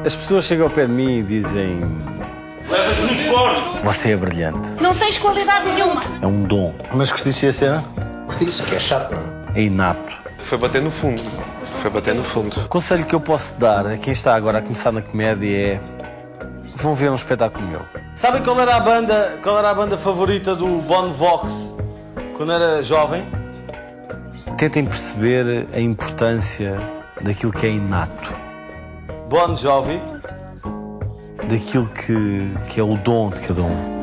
As pessoas chegam ao pé de mim e dizem: Levas nos cornos! Você é brilhante. Não tens qualidade nenhuma. É um dom. Mas curtiste a cena? Curti isso, que é chato, não é? É inato. Foi bater no fundo. Foi bater no fundo. O conselho que eu posso dar a quem está agora a começar na comédia é: vão ver um espetáculo meu. Sabem qual era a banda favorita do Bon Vox quando era jovem? Tentem perceber a importância daquilo que é inato. Bon Jovi, daquilo que é o dom de cada um.